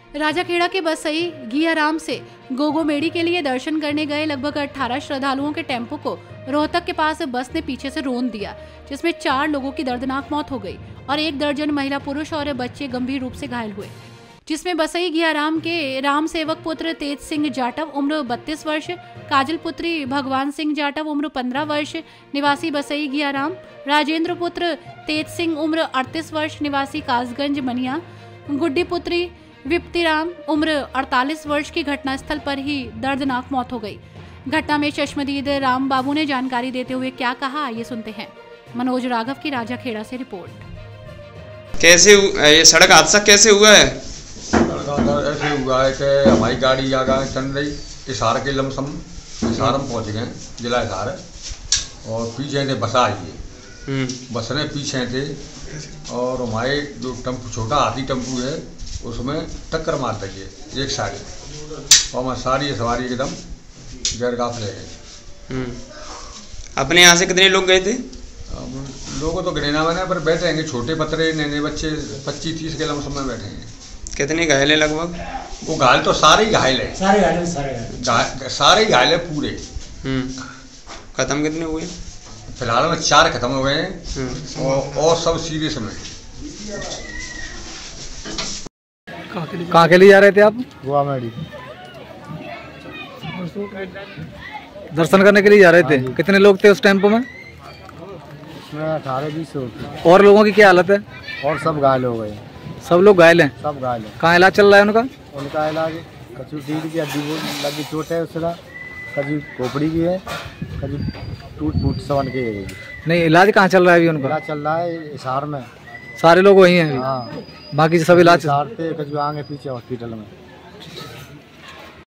राजाखेड़ा के बसई घियाराम से गोगोमेड़ी के लिए दर्शन करने गए लगभग 18 श्रद्धालुओं के टेम्पो को रोहतक के पास बस ने पीछे से रौंद दिया, जिसमें 4 लोगों की दर्दनाक मौत हो गई और 1 दर्जन महिला, पुरुष और बच्चे गंभीर रूप से घायल हुए, जिसमें बसई घियाराम के राम सेवक पुत्र तेज सिंह जाटव उम्र 32 वर्ष, काजल पुत्री भगवान सिंह जाटव उम्र 15 वर्ष निवासी बसई घियाराम, राजेंद्र पुत्र तेज सिंह उम्र 38 वर्ष निवासी कासगंज मनिया, गुड्डी पुत्री विप्तिराम उम्र 48 वर्ष की घटनास्थल पर ही दर्दनाक मौत हो गई। घटना में चश्मदीद राम बाबू ने जानकारी देते हुए क्या कहा, ये सुनते हैं। मनोज राघव की राजाखेड़ा से रिपोर्ट। कैसे ये सड़क हादसा कैसे हुआ है? ऐसे हुआ है कि हमारी गाड़ी आगे चल रही, हिसार के लमसम हिसार में पहुँच गए, जिला हिसार, और पीछे थे बसा आई है, बस ने पीछे थे और हमारे जो टेम्पू छोटा हाथी टेम्पू है उसमें टक्कर मार दीजिए एक साइड, और हमारी सारी सवारी एकदम जरगाफ ले गए। अपने यहाँ से कितने लोग गए थे? लोगों तो गिने ना बने, पर बैठेंगे छोटे पतरे नैने बच्चे 25-30 के लमसम में बैठेंगे। कितने घायल है लगभग? वो घायल तो सारे ही घायल है, सारे ही घायल है पूरे। खत्म कितने हुए? फिलहाल में 4 खत्म हो गए हैं और सब सीरियस में। कहाँ के लिए जा रहे थे आप? गोगोमेड़ी दर्शन करने के लिए जा रहे थे। कितने लोग थे उस टेम्पो में? उसमें 18-20 लोग। और लोगों की क्या हालत है? और सब घायल हो गए। सब लोग घायल हैं? सब घायल है। कहाँ इलाज चल रहा है उनका? उनका इलाज कचू रीढ़ की हड्डी लगी चोट है, उसका कभी खोपड़ी की है, कभी टूट सवन की है। नहीं, इलाज कहाँ चल रहा है अभी उनका? इलाज चल रहा है हिसार में। सारे लोग वही हैं? हाँ, बाकी सब इलाज हिसार पे कभी आगे पीछे हॉस्पिटल में।